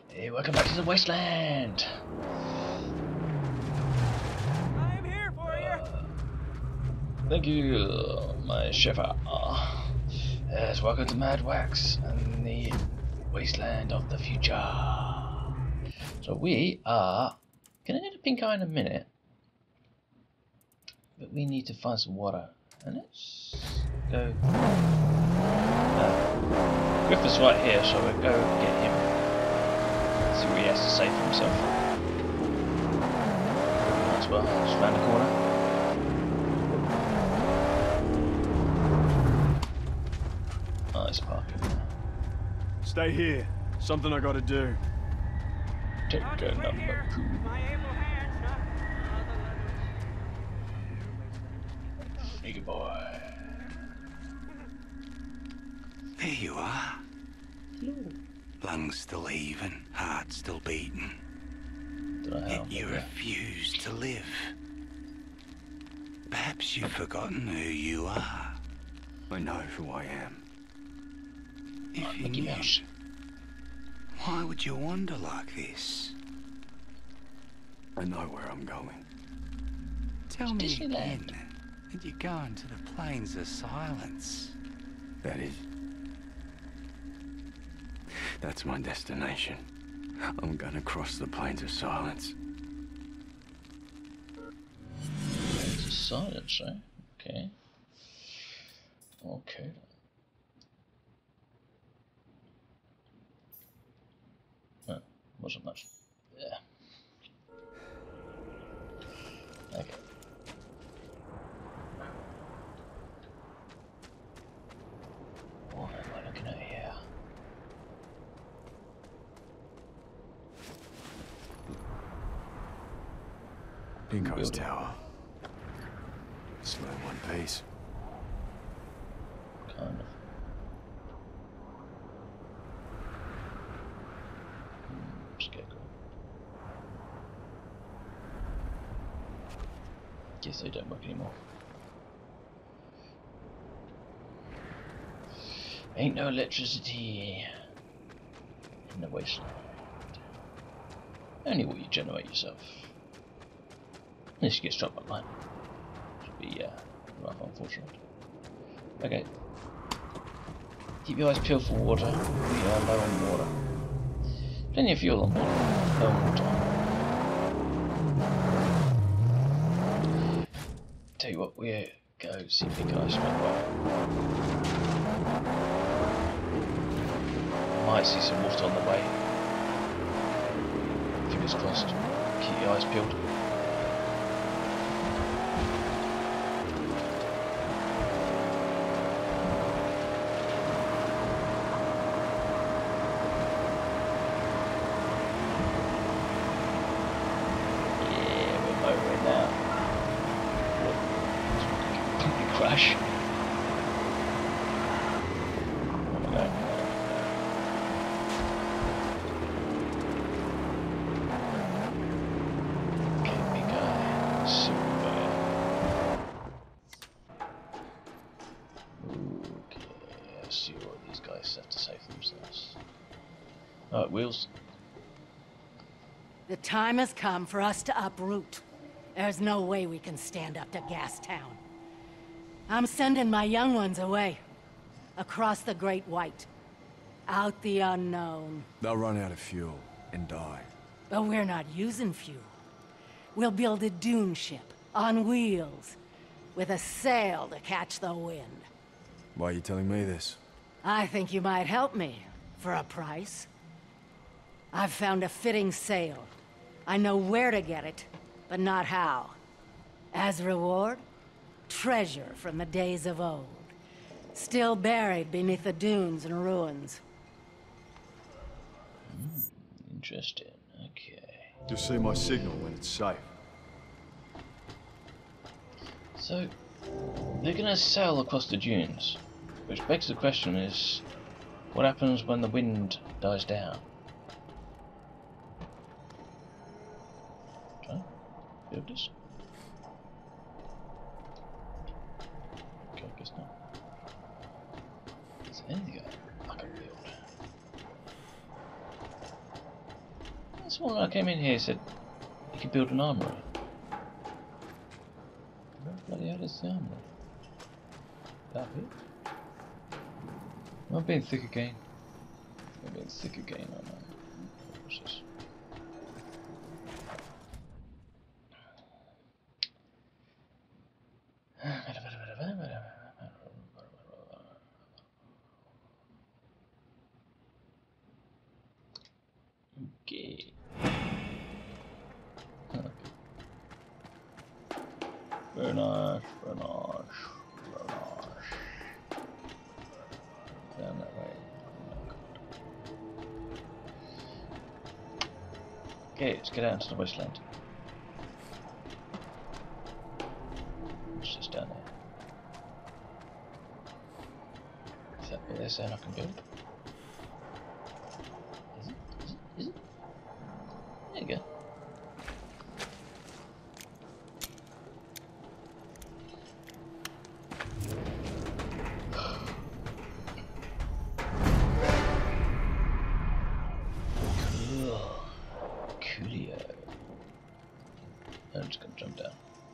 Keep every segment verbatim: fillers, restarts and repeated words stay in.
Hey, welcome back to the wasteland. I'm here for you. Uh, thank you, my chef. Yes, welcome to Mad Wax and the wasteland of the future. So we are gonna get a pink eye in a minute, but we need to find some water. And let's go. Uh, Griffith's right here, so we'll go get him. See what he has to say for himself. Might as well, just round the corner. Nice parking. Stay here. Something I gotta do. Take a number two. My able hands, not Sneaky boy. There you are. Hello. Lungs still heaving, heart still beating. Yet you refuse to live. Perhaps you've forgotten who you are. I know who I am. If Oh, you Mickey knew, Mouse. why would you wander like this? I know where I'm going. Tell me Disneyland. again that you're going to the plains of silence. That is... That's my destination. I'm gonna cross the plains of silence. Plains of silence, eh? Okay. Okay. No, wasn't much. Yeah. Okay. What am I looking at here? Pinko's tower. Slow one piece. Kind of. Hmm, Scarecrow. Guess they don't work anymore. Ain't no electricity in the wasteland. Only what you generate yourself. Unless you get struck by lightning. Should be uh, rather unfortunate. Okay. Keep your eyes peeled for water. We are low on water. Plenty of fuel on board. Low on water. Tell you what, we'll go see Big Ice Man. Might see some water on the way. Fingers crossed. Keep your eyes peeled. Crash. Okay, big guy. Super. Okay, let's see what these guys have to say for themselves. Alright, Wheels. The time has come for us to uproot. There's no way we can stand up to Gastown. I'm sending my young ones away. Across the Great White. Out the unknown. They'll run out of fuel and die. But we're not using fuel. We'll build a dune ship, on wheels, with a sail to catch the wind. Why are you telling me this? I think you might help me, for a price. I've found a fitting sail. I know where to get it, but not how. As reward, treasure from the days of old, still buried beneath the dunes and ruins. Mm, interesting, okay. Just see my signal when it's safe. So, they're gonna sail across the dunes, which begs the question is, what happens when the wind dies down? Okay, build this. Okay, I guess not. Is there anything I can build? This one when I came in here said you could build an armory. What bloody hell is the armory? That bit? I'm being thick again. I'm being thick again, aren't I? What's this? Okay. Very nice, very nice, very nice. Down that way. Okay, let's get out into the wasteland. What's this down there? Is that what they're saying I can build? Is it? Is it? Is it? There you go. I'm just gonna jump down.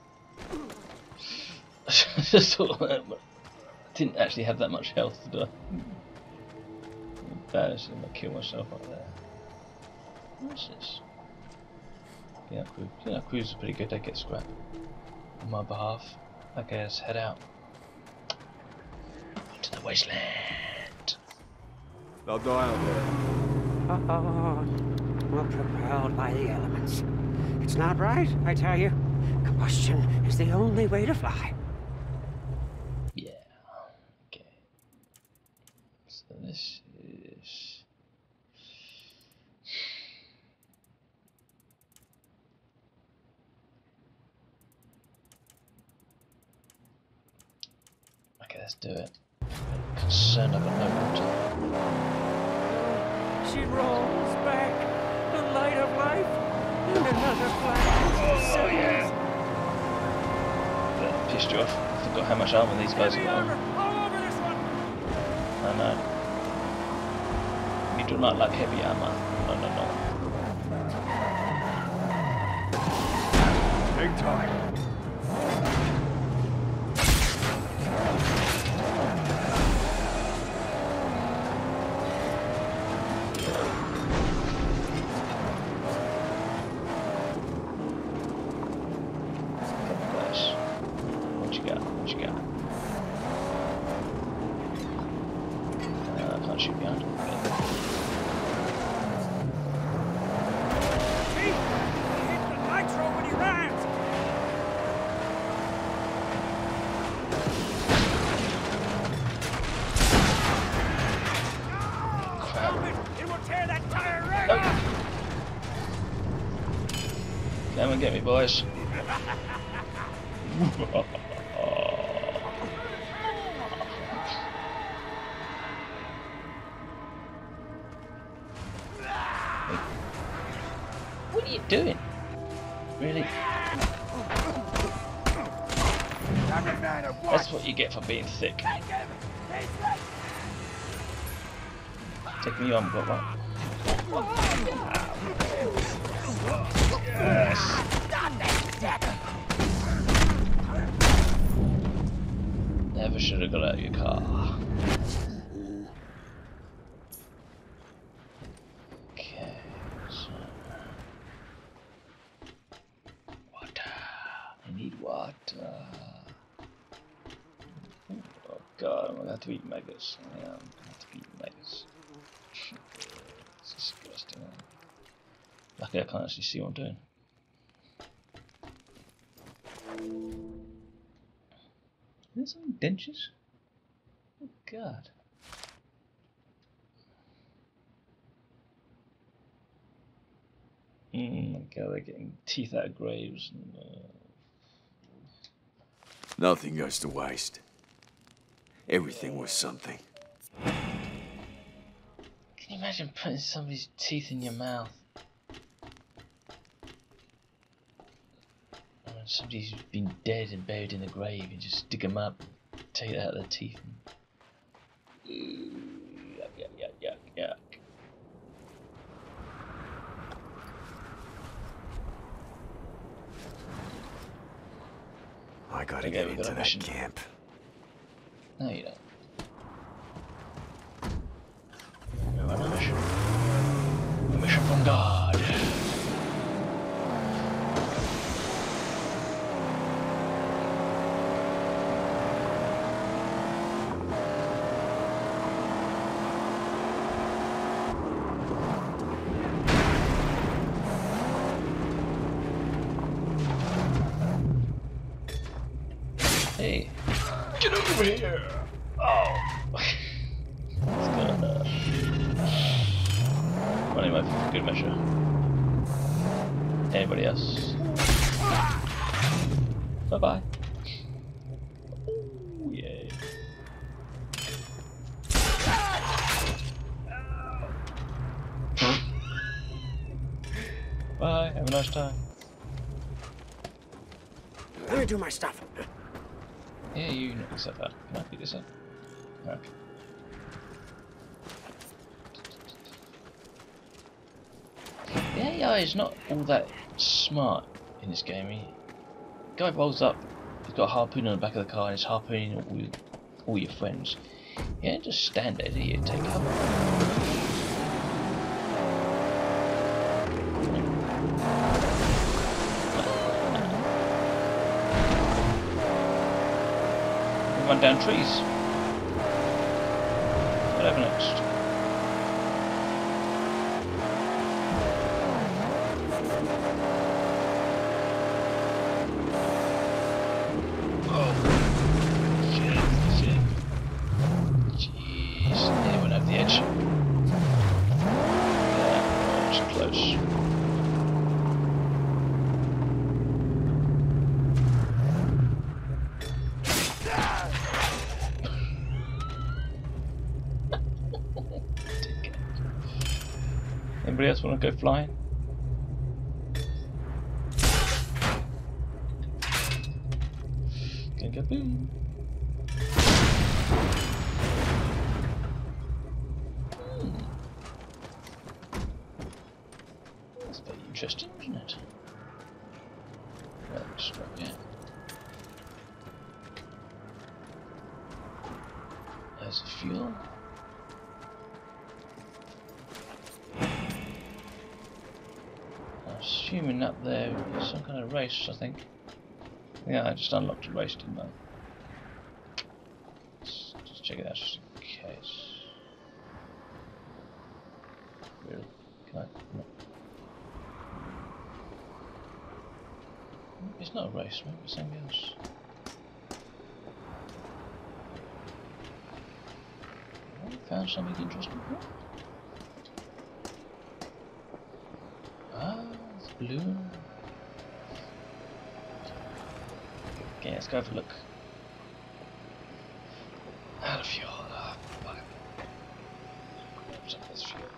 Just thought I didn't actually have that much health to die. Embarrassing, I'm gonna kill myself up there. What's this? Yeah, crew. Yeah, crews are pretty good, they get scrap on my behalf. Okay, let's head out. Onto the wasteland. They'll die out there. Oh, we're propelled by the elements. It's not right, I tell you. Combustion is the only way to fly. Yeah. Okay. So this is. Okay, let's do it. Concerned I've got no water. She rolls back, the light of life, and another flash. Oh yeah. That pissed you off. I forgot how much armor these guys have got on. All over this one. I know. We do not like heavy armor. No, no, no. Big time. What you got? What you got? Uh, I can't shoot behind. See? He hit the nitro when he rams. Stop it! It will tear that tire right off! Come and get me, boys. What are you doing? Really? That's what you get for being thick. Take me on, but what? Yes. Never should have got out of your car. Okay, so water. I need water. Oh god, I'm gonna have to eat maggots. I am gonna have to eat maggots. It's disgusting. Luckily I can't actually see what I'm doing. There's some dentures? Oh god. Mm, my god, they're getting teeth out of graves. And, uh... Nothing goes to waste. Everything was something. Can you imagine putting somebody's teeth in your mouth? Somebody's been dead and buried in the grave, and just dig them up, take it out of their teeth. And... Ooh, yuck, yuck, yuck, yuck, yuck. gotta Okay, get we got into a that mission. camp. No, you don't. We're on a mission. A mission from God. Hey, get over here! Oh! It's gonna hurt. Running my good measure. Anybody else? Bye bye. Ooh, yay. Bye, have a nice time. Let me do my stuff. Yeah, you knock yourself out. Can I pick this up? Okay. The A I is not all that smart in this game. He, the guy rolls up, he's got a harpoon on the back of the car and he's harpooning all your, all your friends. You don't just stand there, do you? Take cover. Run down trees. Whatever next. Oh shit, shit. Jeez, nearly went over the edge. Yeah, that was close. Anybody else want to go flying? Can go boom. Hmm. That's very interesting, isn't it? Let's go again. There's the fuel. Assuming up there is some kind of race, I think. Yeah, I just unlocked a race, didn't I? Let's just check it out just in case. Really? Can I? No. It's not a race, maybe it's something else. I found something interesting here. Blue. Okay, let's go have a look. Out of fuel. Oh, fuck. What's up this fuel?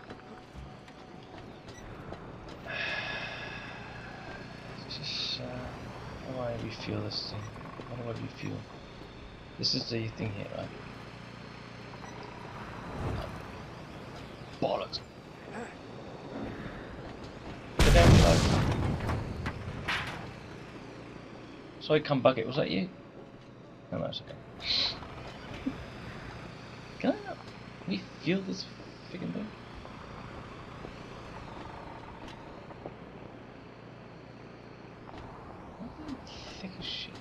This is, uh, how do I refuel this thing? How do I refuel? This is the thing here, right? Bollocks. Sorry, come bucket, was that you? No, no, it's okay. Can I not refuel this freaking thing? Thick as shit.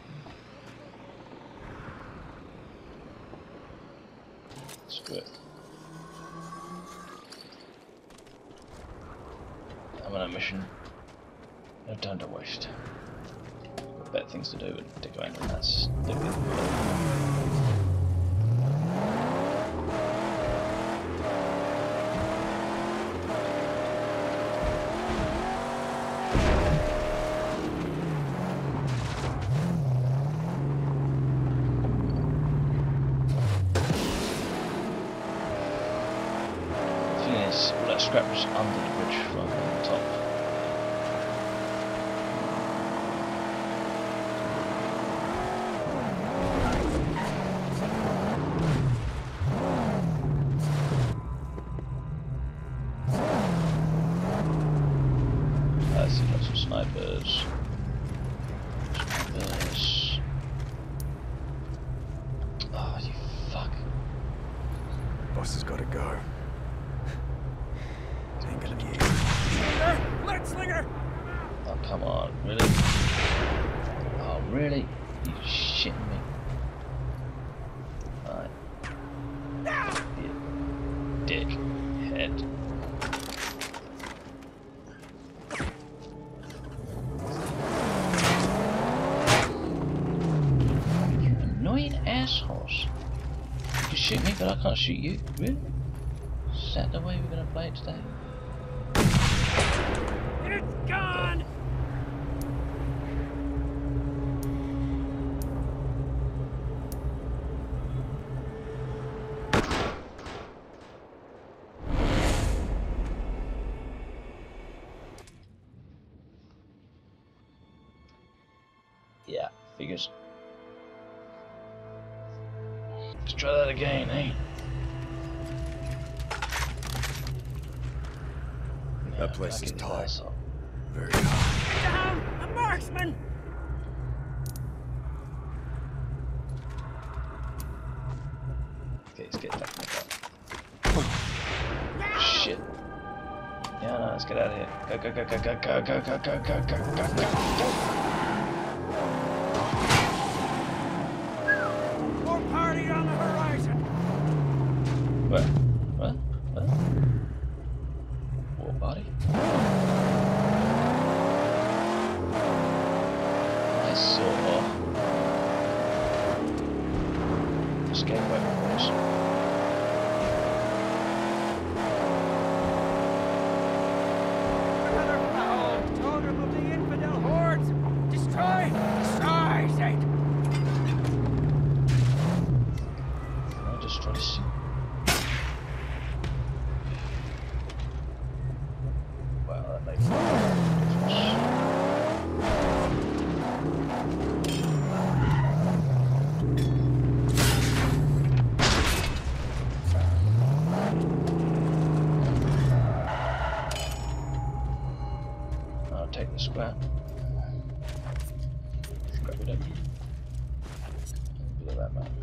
Screw it. I'm on a mission. No time to waste. Better things to do and dig around, and that's digging. The thing is, all that scrap was under the bridge rather than the top. Snipers. Snipers. shoot me, but I can't shoot you. Really? Is that the way we're gonna play it today? It's gone! Yeah, figures. Let's try that again, eh? That place is tight. Very tight. Down! A marksman! Okay, let's get back in the car. Shit. Yeah, no, let's get out of here. Go, go, go, go, go, go, go, go, go, go, go, go, go, go. More party on the horizon! What? What? What? War party? I saw escape weapons. Another foul totem of the infidel hordes! Destroy! Destroy, Saint! I just try to see. Wow, that makes a difference. I'll take the scrap. Scrap it up. Bit of that man.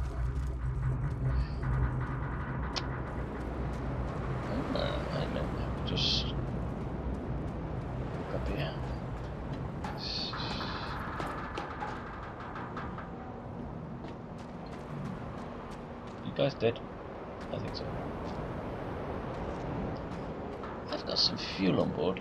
Oh, wait a minute. Just look up here. You guys dead? I think so. I've got some fuel on board.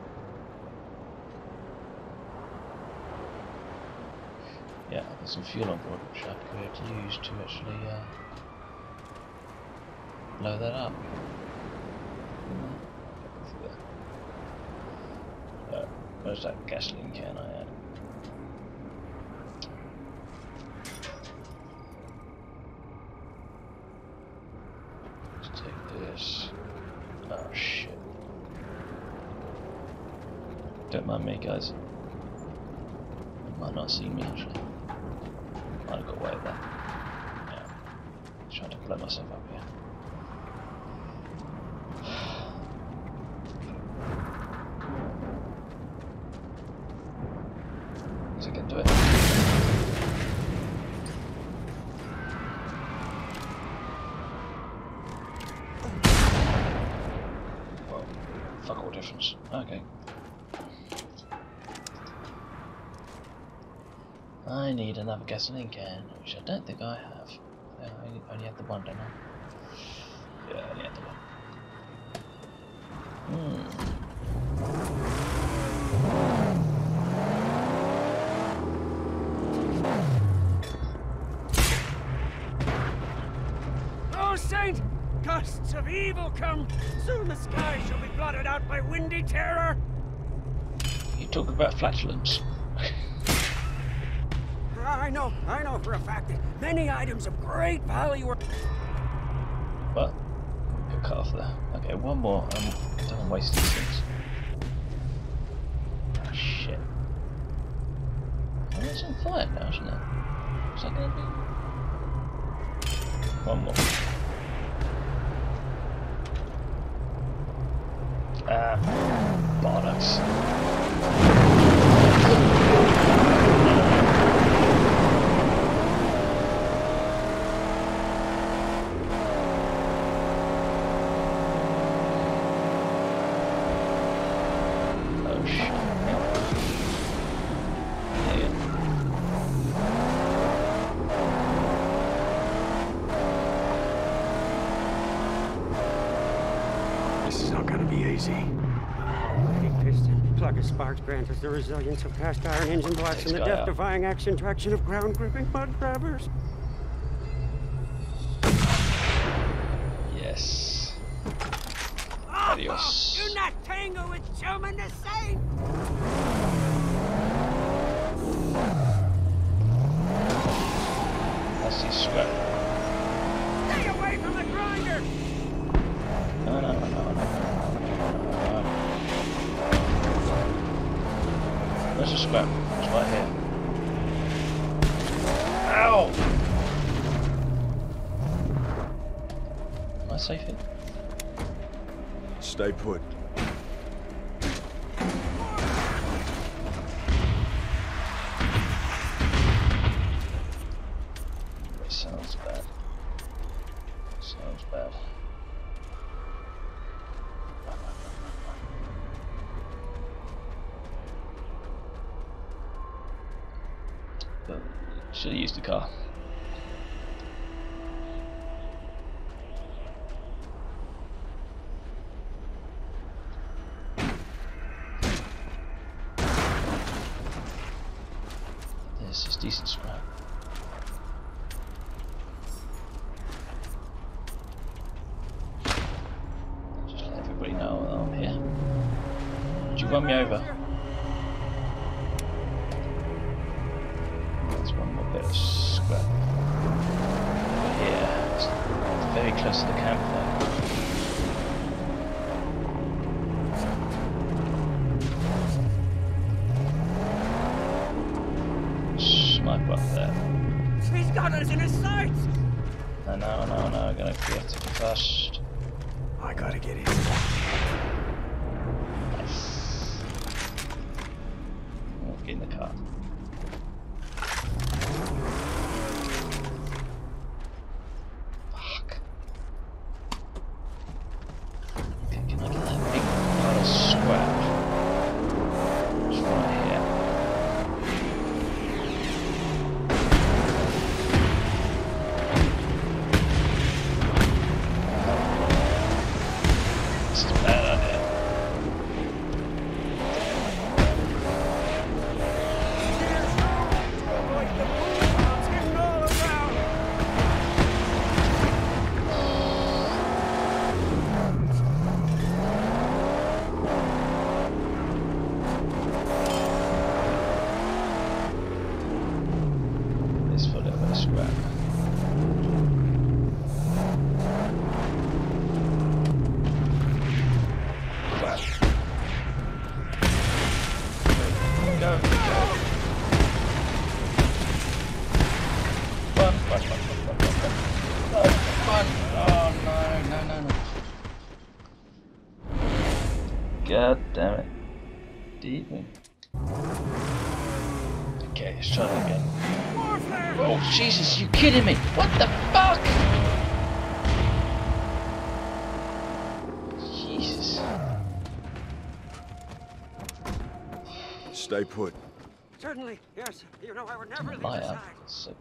Yeah, I've got some fuel on board which I could use to actually uh, blow that up. Uh, where's that gasoline can I had? Let's take this. Oh shit. Don't mind me, guys. You might not see me actually. Might have got away with that. Yeah. Trying to blow myself up here. Is it getting to it? Well, fuck all difference. Okay. I need another gasoline can, which I don't think I have. I only, only have the one, don't I? Yeah, I only have the one. Hmm. Oh, Saint! Gusts of evil come! Soon the sky shall be blotted out by windy terror! You talk about flatulence. I know, I know for a fact that many items of great value are... Well, got cut off there. Okay, one more. Um, I don't want to waste these things. Ah, shit. Oh, it's on fire now, isn't it? Is that going to be... One more. Ah, bollocks. Sparks grant us the resilience of cast iron engine blocks and the death-defying action traction of ground-gripping mud grabbers. Yes. Oh, Adios. do not tangle with Chuman the Saint! That's his scrap. Stay away from the grinder! No, no, no, no, no, no, no. Where's the scrap? It's right here. Ow! Am I safe here? Stay put. It sounds bad. Sounds bad. But should have used the car. This is decent scrap. Just let everybody know that I'm here. Would you run me over? There's one more bit of scrap over here. It's very close to the campfire. Sniper up there. He's got us in his sights! No, no, no, no, I'm gonna get to first. I gotta get in. Nice. I'll get in the car. Fuck. Okay, can I get that big pile of scrap? It's right here. This is a bad idea. Like the bulldogs hidden all around! This for a little bit of scrap. Crap. Go, go. Run, run, run, run, run, run, run. Run, run. Oh no, no, no, no. God damn it. Demon. Okay, let's try that again. Warfare! Oh Jesus, you kidding me? What the fuck? Jesus. Stay put. Certainly, yes. You know I would never leave Lie your out. side. So,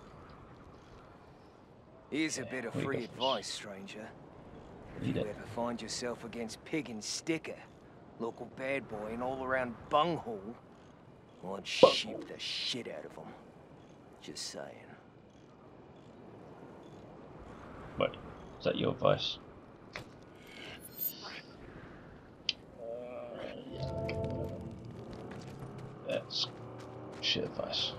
Here's a bit of we free go advice, stranger. If Need you it. ever find yourself against Pig and Sticker, local bad boy and all-around bunghole, I'd sheep the shit out of them. Just saying. what? Is that your advice? That's shit advice.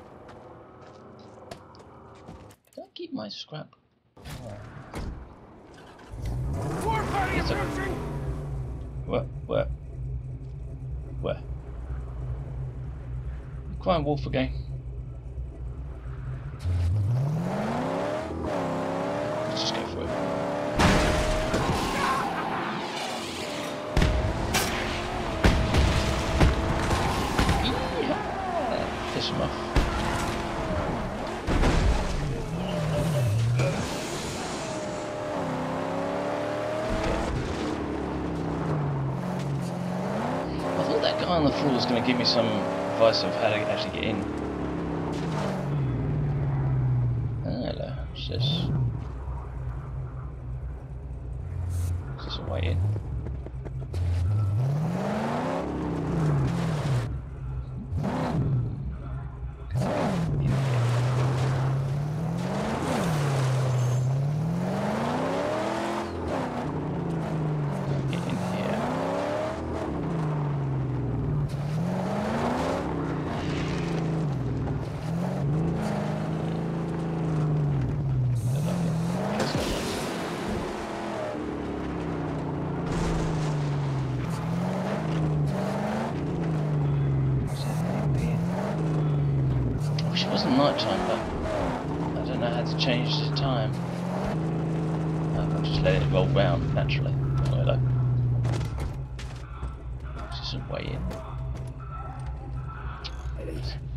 Can I keep my scrap? War party It's a- approaching! Where? Where? Where? Crying wolf again. Let's just go for it. Yeehaw! Piss him off. I thought that guy on the floor was going to give me some advice of how to actually get in. Ah, hello, what's this? Is this a way in? night time, but I don't know how to change the time. I'll just let it roll round naturally. Oh, hello. Just some way in.